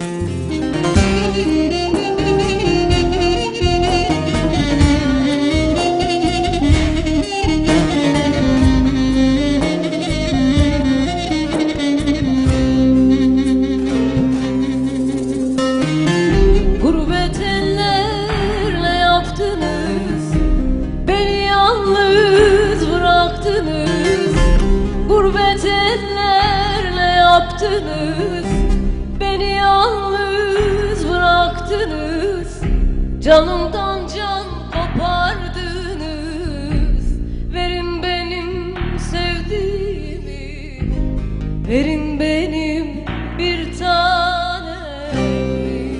Gurbet ellerle yaptınız, beni yalnız bıraktınız. Gurbet ellerle yaptınız, beni yalnız bıraktınız. Canımdan can kopardınız. Verin benim sevdiğimi, verin benim bir tanemi.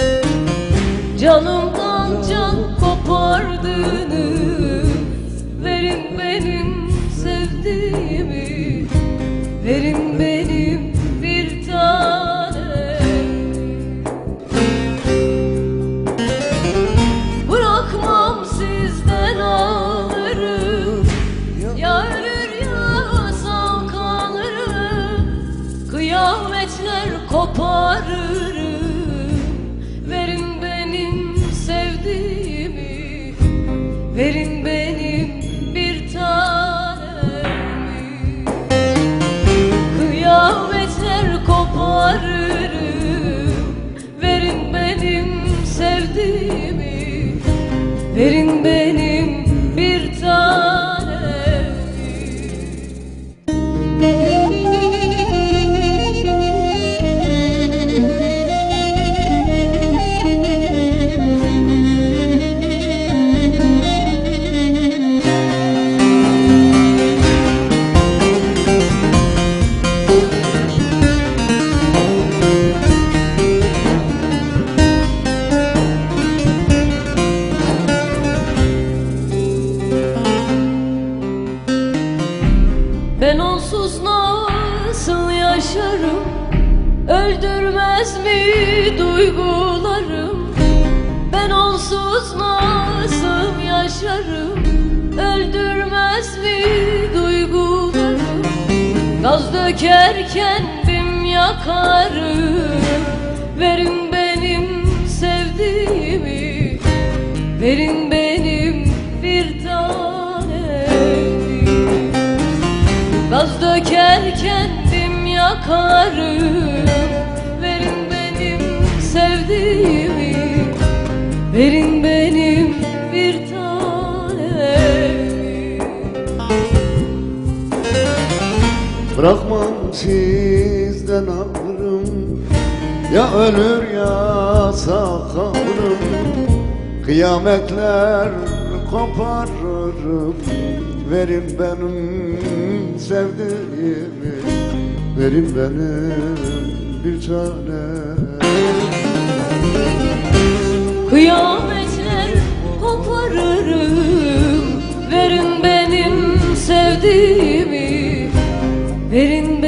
Canımdan can kopardınız. Verin benim sevdiğimi, verin benim bir tanem. Bırakmam sizden alırım, ya ölür ya sağ kalırım. Kıyametler koparırım. Verin benim sevdiğimi, verin benim bir tanemi. Kıyametler koparırım. Verin benim sevdiğimi, verin benim bir tanemi. Ben onsuz nasıl yaşarım? Öldürmez mi duygularım? Ben onsuz nasıl yaşarım? Öldürmez mi duygularım? Gaz döker kendim yakarım. Verin benim sevdiğimi, verin benim bir tanemi. Gaz döker kendim yakarım. Verin benim sevdiğimi, verin benim bir tanemi. Bırakmam sizden alırım, ya ölür ya sağ kalırım. Kıyametler koparırım. Verin benim sevdiğimi, verin benim bir tanem. Kıyametler koparırım. Verin benim sevdiğimi, verin